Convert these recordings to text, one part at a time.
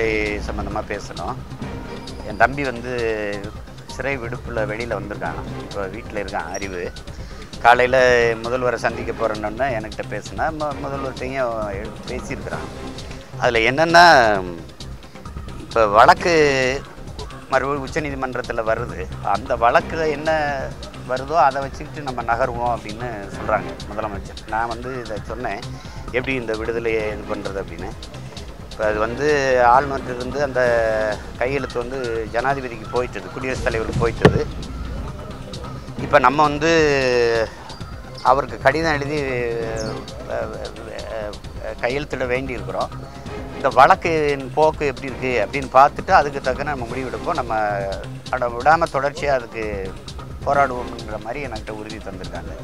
விடுதலை சம்மந்தமாக பேசணும். என் தம்பி வந்து சிறை விடுப்பில் வெளியில் வந்திருக்காங்க. இப்போ வீட்டில் இருக்கான் அறிவு. காலையில் முதல்வரை சந்திக்க போகிறேன்னு என்கிட்ட பேசினா முதல்வர்கிட்டையும் பேசியிருக்கிறான். அதில் என்னென்னா, இப்போ வழக்கு மறுபடியும் உச்சநீதிமன்றத்தில் வருது. அந்த வழக்கில் என்ன வருதோ அதை வச்சுக்கிட்டு நம்ம நகருவோம் அப்படின்னு சொல்கிறாங்க முதலமைச்சர். நான் வந்து இதை சொன்னேன், எப்படி இந்த விடுதலையை இது பண்ணுறது அப்படின்னு. இப்போ அது வந்து ஆளுநர்கிட்ட அந்த கையெழுத்து வந்து ஜனாதிபதிக்கு போயிட்டது, குடியரசுத் தலைவருக்கு போயிட்டது. இப்போ நம்ம வந்து அவருக்கு கடிதம் எழுதி கையெழுத்திட வேண்டியிருக்கிறோம். இந்த வழக்கின் போக்கு எப்படி இருக்குது அப்படின்னு பார்த்துட்டு அதுக்கு தக்க நம்ம முடிவெடுப்போம். நம்ம விடாமல் தொடர்ச்சியாக அதுக்கு போராடுவோம்ங்கிற மாதிரி என்கிட்ட உறுதி தந்திருக்காங்க.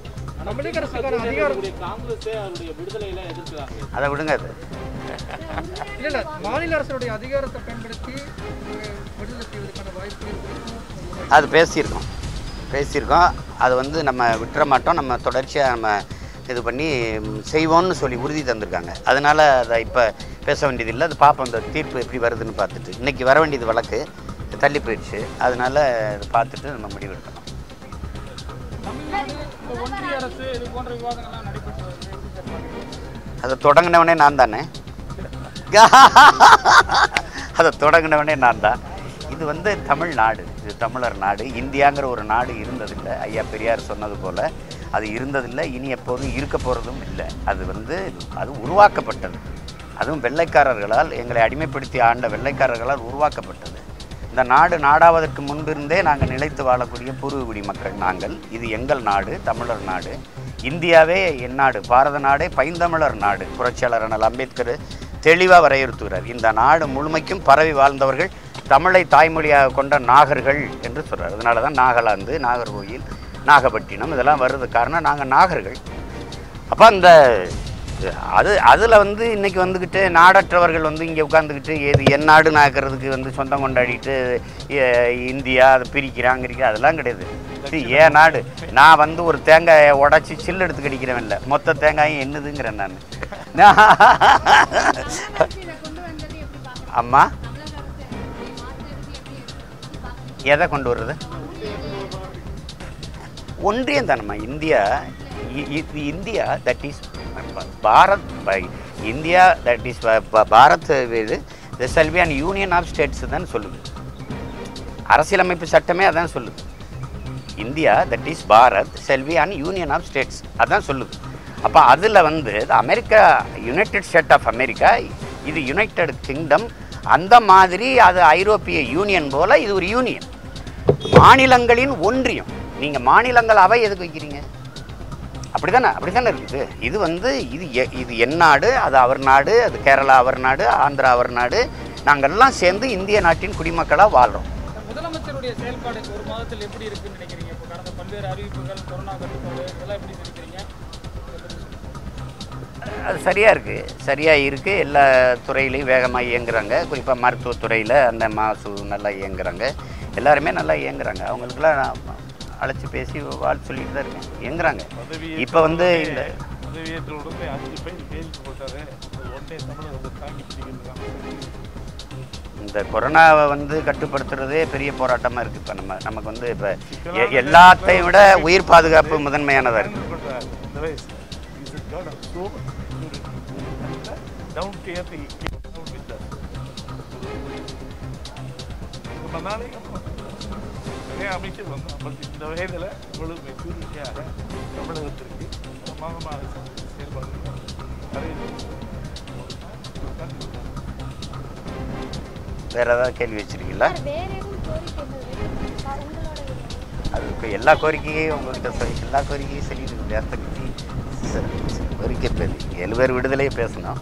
அதை விடுங்க. அது இல்லை, மாநில அரசுடைய அதிகாரத்தை பயன்படுத்தி விடுதலை செய்வதற்கான வாய்ப்பு அது பேசியிருக்கோம். அது வந்து நம்ம விட்டுற மாட்டோம். நம்ம தொடர்ச்சியாக நம்ம இது பண்ணி செய்வோம்னு சொல்லி உறுதி தந்திருக்காங்க. அதனால் அதை இப்போ பேச வேண்டியதில்லை. அது பார்ப்போம், அந்த தீர்ப்பு எப்படி வருதுன்னு பார்த்துட்டு. இன்றைக்கி வர வேண்டியது வழக்கு தள்ளி போயிடுச்சு. அதனால் அதை பார்த்துட்டு நம்ம முடிவெடுக்கணும். அதை தொடங்கினவனே நான் தானே. அதை தொடங்கினவனே நான் தான். இது வந்து தமிழ்நாடு, இது தமிழர் நாடு. இந்தியாங்கிற ஒரு நாடு இருந்ததில்லை. ஐயா பெரியார் சொன்னது போல் அது இருந்ததில்லை, இனி எப்போதும் இருக்க போகிறதும் இல்லை. அது வந்து அது உருவாக்கப்பட்டது. அதுவும் வெள்ளைக்காரர்களால், எங்களை அடிமைப்படுத்தி ஆண்ட வெள்ளைக்காரர்களால் உருவாக்கப்பட்டது. இந்த நாடு நாடாவதற்கு முன்பிருந்தே நாங்கள் நிலைத்து வாழக்கூடிய பூர்வகுடி மக்கள் நாங்கள். இது எங்கள் நாடு, தமிழர் நாடு. இந்தியாவே என் நாடு, பாரத நாடே பைந்தமிழர் நாடு. புரட்சியாளர் அண்ணல் அம்பேத்கர் தெளிவாக வரையறுத்துகிறார். இந்த நாடு முழுமைக்கும் பரவி வாழ்ந்தவர்கள் தமிழை தாய்மொழியாக கொண்ட நாகர்கள் என்று சொல்கிறார். அதனால தான் நாகாலாந்து, நாகர்கோயில், நாகப்பட்டினம் இதெல்லாம் வர்றது காரணம் நாங்கள் நாகர்கள். அப்போ அந்த அதில் வந்து இன்றைக்கி வந்துக்கிட்டு நாடற்றவர்கள் வந்து இங்கே உட்காந்துக்கிட்டு என் நாடு நாக்கிறதுக்கு வந்து சொந்தம் கொண்டாடிட்டு இந்தியா அதை பிரிக்கிறாங்கிறீங்க, அதெல்லாம் கிடையாது. ஏன் நாடு, நான் வந்து ஒரு தேங்காயை உடச்சி சில்லு எடுத்து கடிக்கிறவன் இல்லை, மொத்த தேங்காயும் என்னதுங்கிறேன் நான். அம்மா எதை கொண்டு வர்றது? ஒன்றியம் தானம்மா India. India that is Bharat. India that is Bharat. The shall be an union of states தான் சொல்லுது. அரசியலமைப்பு சட்டமே அதான் சொல்லுது. India that is Bharat shall be an union of states அதான் சொல்லுது. அப்போ அதில் வந்து America, United State of America, இது யுனைடெட் கிங்டம். அந்த மாதிரி அது ஐரோப்பிய யூனியன் போல் இது ஒரு யூனியன், மாநிலங்களின் ஒன்றியம். நீங்கள் மாநிலங்களாவே எதுக்கு வைக்கிறீங்க? அப்படித்தானே இருக்குது. இது வந்து இது என் நாடு, அது அவர் நாடு, அது கேரளா அவர் நாடு, ஆந்திரா அவர் நாடு. நாங்கள்லாம் சேர்ந்து இந்திய நாட்டின் குடிமக்களாக வாழ்கிறோம். முதலமைச்சருடைய செயல்பாடு ஒரு மாதத்தில் எப்படி இருக்குன்னு நினைக்கிறீங்க? இப்போ கடந்த பல்வேறு அறிவிப்புகள், கொரோனா கட்டுப்பாடு இதெல்லாம் எப்படி நினைக்கிறீங்க? அது சரியாக இருக்குது. எல்லா துறையிலையும் வேகமாக இயங்குறாங்க. குறிப்பாக மருத்துவத்துறையில் அந்த மாசு நல்லா இயங்குறாங்க. எல்லாருமே நல்லா இயங்குறாங்க. அவங்களுக்குலாம் அழைச்சி பேசி வாழ்த்து சொல்லிட்டு தான் இருக்கேன், இயங்குறாங்க. இப்போ வந்து இந்த கொரோனாவை வந்து கட்டுப்படுத்துறதே பெரிய போராட்டமாக இருக்குது. இப்போ நமக்கு வந்து இப்போ எல்லாத்தையும் விட உயிர் பாதுகாப்பு முதன்மையானதாக இருக்குது. அமைச்சர் வந்தோம். இந்த வகையில் இவ்வளவு மெச்சூரிட்டியாக தமிழகத்திற்கு சமமாக செயல்படுகிறது. வேற ஏதாவது கேள்வி வச்சிருக்கீங்களா? அதுக்கு எல்லா கோரிக்கையும் உங்கள்கிட்ட எல்லா கோரிக்கையும் சொல்லிட்டு கோரிக்கை பேர் 7 பேர் விடுதலையே பேசணும்.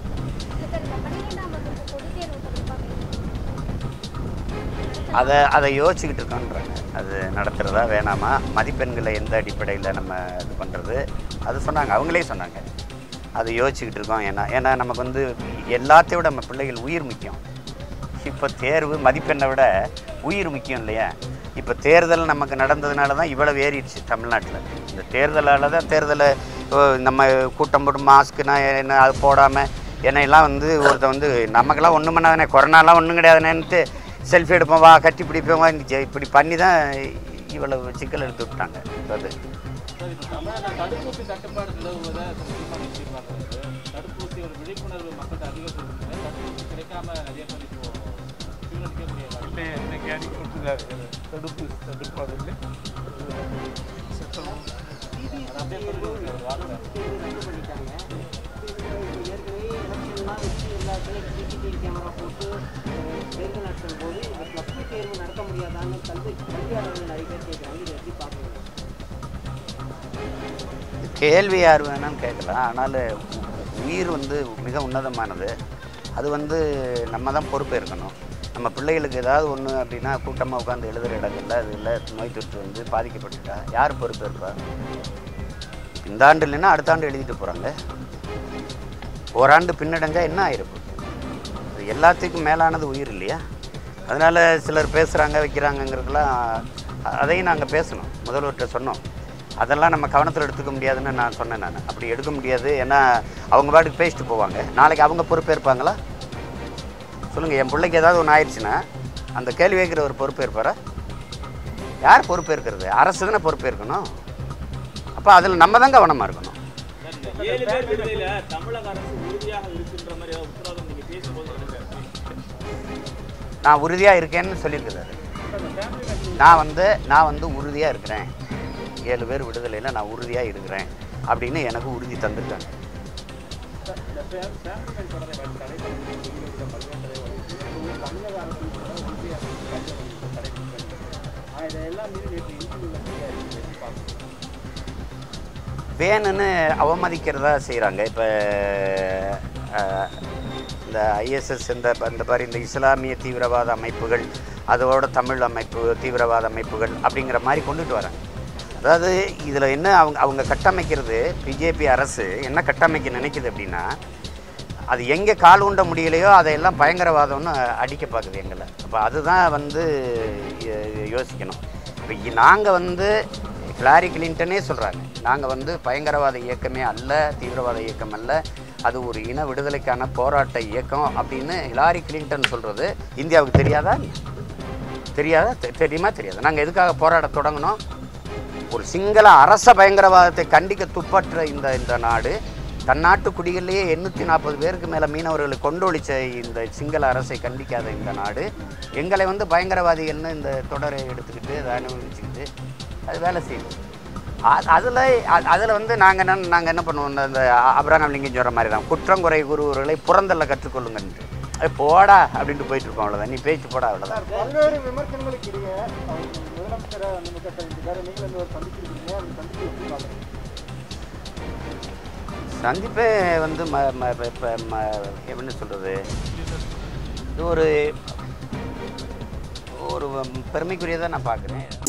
அதை யோசிச்சுக்கிட்டு இருக்கோன்றாங்க. அது நடத்துகிறதா வேணாமா, மதிப்பெண்களை எந்த அடிப்படையில் நம்ம இது பண்ணுறது, அது சொன்னாங்க, அவங்களே சொன்னாங்க. அதை யோசிச்சுக்கிட்டு இருக்கோம். ஏன்னா நமக்கு வந்து எல்லாத்தையும் விட நம்ம பிள்ளைகள் உயிர் முக்கியம். இப்போ தேர்வு மதிப்பெண்ணை விட உயிர் முக்கியம் இல்லையா? இப்போ தேர்தல் நமக்கு நடந்ததுனால தான் இவ்வளவு ஏறிடுச்சு தமிழ்நாட்டில். இந்த தேர்தலால் தான் தேர்தலை நம்ம கூட்டம் போட்டு மாஸ்க்குனா என்ன அது போடாமல் என்னையெல்லாம் வந்து ஒருத்தன் வந்து நமக்கெல்லாம் ஒன்றும் பண்ணாதானே, கொரோனாலாம் ஒன்றும் கிடையாதுனேன்ட்டு செல்ஃபி எடுப்போம் வா கட்டி பிடிப்போம் வா இப்படி பண்ணி தான் இவ்வளவு சிக்கல் எடுத்து விட்டாங்க. அது தடுப்பூசி தட்டுப்பாடு நிலவுவதை தடுப்பூசி ஒரு விழிப்புணர்வு மக்கள்கிட்ட அதிகப்படுத்துங்க. தடுப்பூசி கிடைக்காம நிறைய பேர் இப்போ சீரழிக்க முடியாது. இன்னைக்கு அடிக்க கொடுத்துருக்காரு தடுப்பூசி தட்டுப்பாடு இல்லை. கேள்வி யார் வேணாலும் கேட்கலாம். ஆனால் உயிர் வந்து மிக உன்னதமானது. அது வந்து நம்ம தான் பொறுப்பேற்கணும். நம்ம பிள்ளைகளுக்கு ஏதாவது ஒன்று அப்படின்னா கூட்டமாக உட்காந்து எழுதுகிற இடங்கள்ல அதில் நோய் தொற்று வந்து பாதிக்கப்பட்டுட்டா யார் பொறுப்பேற்பா? இந்த ஆண்டு இல்லைன்னா அடுத்த ஆண்டு எழுதிட்டு போகிறாங்க. ஓராண்டு பின்னடைஞ்சால் என்ன ஆயிருக்கும்? அது எல்லாத்துக்கும் மேலானது உயிர் இல்லையா? அதனால் சிலர் பேசுகிறாங்க வைக்கிறாங்கங்கிறதுலாம் அதையும் நாங்கள் பேசணும். முதல்வர்கிட்ட சொன்னோம். அதெல்லாம் நம்ம கவனத்தில் எடுத்துக்க முடியாதுன்னு நான் சொன்னேன். நான் அப்படி எடுக்க முடியாது. ஏன்னா அவங்க பாட்டுக்கு பேசிட்டு போவாங்க. நாளைக்கு அவங்க பொறுப்பேற்பாங்களா சொல்லுங்கள்? என் பிள்ளைக்கு ஏதாவது ஒன்று ஆயிடுச்சுன்னா அந்த கேள்வி வைக்கிற ஒரு பொறுப்பேற்பாரா? யார் பொறுப்பேற்கிறது? அரசு தானே பொறுப்பேற்கணும். அப்போ அதில் நம்ம தான் கவனமாக இருக்கணும். 7 பேர் விடுதலையில தமிழக அரசு உறுதியாக இருக்குன்ற மாதிரி உத்தரவாதம் நீங்கள் பேசும்போது நான் உறுதியாக இருக்கேன்னு சொல்லியிருக்கிறாரு. நான் வந்து உறுதியாக இருக்கிறேன். 7 பேர் விடுதலையில் நான் உறுதியாக இருக்கிறேன் அப்படின்னு எனக்கு உறுதி தந்துருக்காங்க. வேணுன்னு அவமதிக்கிறதா செய்கிறாங்க. இப்போ இந்த ஐஎஸ்எஸ் இந்த மாதிரி இந்த இஸ்லாமிய தீவிரவாத அமைப்புகள் அதோட தமிழ் அமைப்பு தீவிரவாத அமைப்புகள் அப்படிங்கிற மாதிரி கொண்டுட்டு வராங்க. அதாவது இதில் என்ன அவங்க கட்டமைக்கிறது, பிஜேபி அரசு என்ன கட்டமைக்க நினைக்குது அப்படின்னா, அது எங்கே கால் உண்ட முடியலையோ அதையெல்லாம் பயங்கரவாதம்னு அடிக்க பார்க்குது எங்களை. அப்போ அதுதான் வந்து யோசிக்கணும். இப்போ நாங்கள் வந்து ஹிலாரி கிளின்டனே சொல்கிறாங்க, நாங்கள் வந்து பயங்கரவாத இயக்கமே அல்ல, தீவிரவாத இயக்கம் அல்ல, அது ஒரு இன விடுதலைக்கான போராட்ட இயக்கம் அப்படின்னு ஹிலாரி கிளின்டன் சொல்கிறது இந்தியாவுக்கு தெரியாதா? தெரியுமா? தெரியாது. நாங்கள் எதுக்காக போராட தொடங்கினோம்? ஒரு சிங்கள அரச பயங்கரவாதத்தை கண்டிக்க துப்பற்ற இந்த நாடு, தன் நாட்டு குடிகளிலேயே 840 பேருக்கு மேலே மீனவர்களை கொண்டொழிச்ச இந்த சிங்கள அரசை கண்டிக்காத இந்த நாடு எங்களை வந்து பயங்கரவாதிகள்னு இந்த தொடரை எடுத்துக்கிட்டு அதை அனுபவிச்சுக்கிட்டு அது வேலை செய்யுது. அதில் வந்து நாங்கள் என்ன பண்ணுவோம், இந்த அபிரகாம் லிங்கம் சொல்கிற மாதிரி தான், குற்றங்குறை கூறுவர்களை புறந்தல்ல கற்றுக்கொள்ளுங்கன்ட்டு போடா அப்படின்ட்டு போயிட்டு இருக்கோம். அவ்வளோதான். நீ பேச்சு போடா, அவ்வளோதான். பல்வேறு விமர்சனங்களுக்கு இடையே முதலமைச்சரை சந்திப்பே வந்து எப்படின்னு சொல்கிறது, இது ஒரு பெருமைக்குரியதாக நான் பார்க்குறேன்.